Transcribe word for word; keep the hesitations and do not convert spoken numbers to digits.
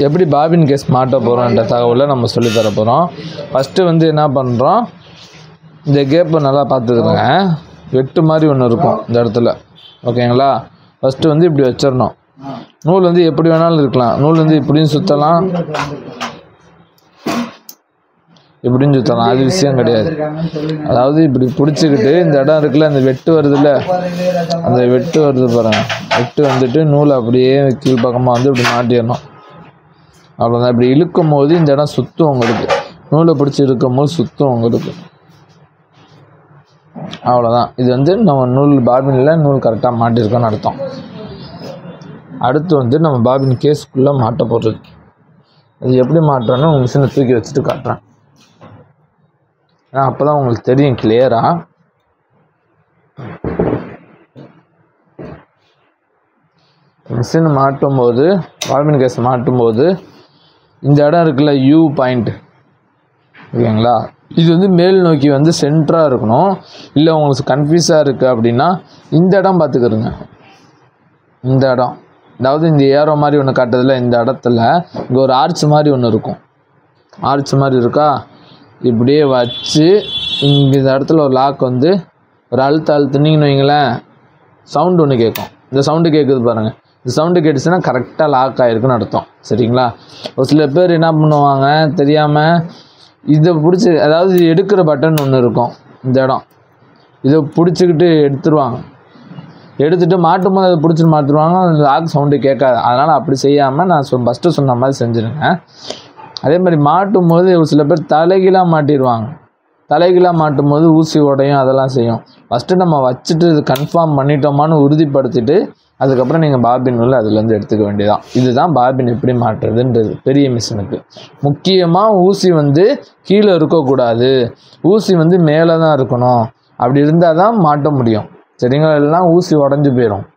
எப்படி bobbin case மாட்ட போகிறோன்ற தகவலை நம்ம சொல்லித்தர போகிறோம். ஃபஸ்ட்டு வந்து என்ன பண்ணுறோம், இந்த கேப்பை நல்லா பார்த்துக்கிறோங்க. வெட்டு மாதிரி ஒன்று இருக்கும் இந்த இடத்துல, ஓகேங்களா. ஃபஸ்ட்டு வந்து இப்படி வச்சிடணும். நூல் வந்து எப்படி வேணாலும் இருக்கலாம். நூல் வந்து இப்படியும் சுற்றலாம், இப்படின்னு சுற்றலாம், அது விஷயம் கிடையாது. அதாவது இப்படி பிடிச்சிக்கிட்டு இந்த இடம் இருக்குல்ல, அந்த வெட்டு வருதுல்ல, அந்த வெட்டு வருது பாருங்கள், வெட்டு வந்துட்டு நூலை அப்படியே கீழ் பக்கமாக வந்து இப்படி மாட்டிடணும். அவ்வளோதான். இப்படி இழுக்கும் போது இந்த இடம் சுற்றும் உங்களுக்கு, நூலை பிடிச்சி இழுக்கும் போது சுற்றும் உங்களுக்கு, அவ்வளோதான். இது வந்து நம்ம நூல் பாபினில் நூல் கரெக்டாக மாட்டியிருக்கோன்னு அர்த்தம். அடுத்து வந்து நம்ம பாபின் கேஸுக்குள்ளே மாட்ட போடுறது. அது எப்படி மாட்டுறோன்னு உங்கள் மிஷினை தூக்கி வச்சுட்டு காட்டுறேன். ஏன்னா அப்போ தான் உங்களுக்கு தெரியும் கிளியராக. மிஷின் மாட்டும்போது, பாபின் கேஸ் மாட்டும்போது இந்த இடம் இருக்குல்ல, யூ பாயிண்ட், ஓகேங்களா, இது வந்து மேல் நோக்கி வந்து சென்டராக இருக்கணும். இல்லை உங்களுக்கு கன்ஃபியூஸாக இருக்குது அப்படின்னா இந்த இடம் பார்த்துக்கிறதுங்க. இந்த இடம், அதாவது இந்த ஏரோ மாதிரி ஒன்று காட்டுறதுல, இந்த இடத்துல இங்கே ஒரு ஆர்ச் மாதிரி ஒன்று இருக்கும். ஆர்ச் மாதிரி இருக்கா, இப்படியே வச்சு இங்கே இந்த இடத்துல ஒரு லாக் வந்து ஒரு அழுத்த அழுத்துனீங்கன்னு வைங்களேன், சவுண்டு ஒன்று கேட்கும். இந்த சவுண்டு கேட்குது பாருங்கள், இந்த சவுண்டு கேட்டுச்சுன்னா கரெக்டாக லாக் ஆகிருக்குன்னு அர்த்தம். சரிங்களா. ஒரு சில பேர் என்ன பண்ணுவாங்க தெரியாமல், இதை பிடிச்சி, அதாவது எடுக்கிற பட்டன் ஒன்று இருக்கும் இந்த இடம், இதை பிடிச்சிக்கிட்டு எடுத்துருவாங்க. எடுத்துகிட்டு மாட்டும் போது அதை பிடிச்சிட்டு மாற்றிடுவாங்க, லாக் சவுண்டு கேட்காது. அதனால் அப்படி செய்யாமல் நான் சொ ஃபஸ்ட்டு சொன்ன மாதிரி செஞ்சுருங்க. அதே மாதிரி மாட்டும் போது ஒரு சில பேர் தலைகீழாக மாட்டிடுவாங்க. தலைகீழாக மாட்டும் போது ஊசி உடையும், அதெல்லாம் செய்யும். ஃபஸ்ட்டு நம்ம வச்சுட்டு இது கன்ஃபார்ம் பண்ணிட்டோமான்னு உறுதிப்படுத்திட்டு அதுக்கப்புறம் நீங்கள் பாபின் உள்ள அதுலேருந்து எடுத்துக்க வேண்டியதான். இதுதான் பாபின் எப்படி மாட்டுறதுன்றது பெரிய மிஷினுக்கு. முக்கியமாக ஊசி வந்து கீழே இருக்கக்கூடாது, ஊசி வந்து மேலே தான் இருக்கணும். அப்படி இருந்தால் தான் மாட்ட முடியும். சரிங்களா, இல்லைனா ஊசி உடஞ்சி போயிடும்.